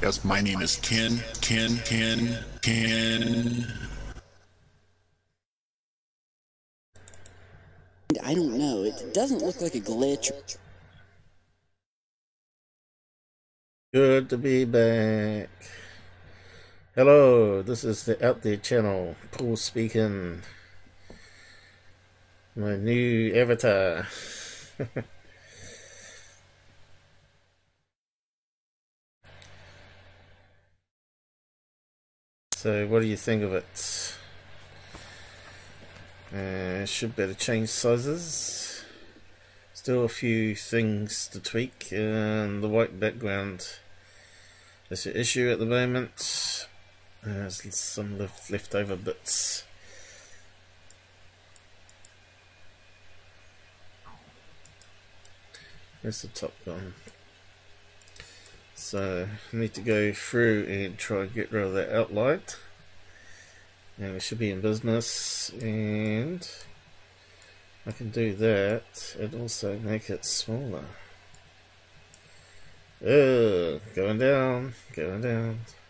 Yes, my name is Ken. I don't know. It doesn't look like a glitch. Good to be back. Hello, this is the Theouttherechannel. Paul speaking. My new avatar. So, what do you think of it? Should be able to change sizes. Still a few things to tweak, and the white background is an issue at the moment. There's some leftover bits. Where's the top gone? So I need to go through and try and get rid of that outline, and it should be in business, and I can do that and also make it smaller. Going down.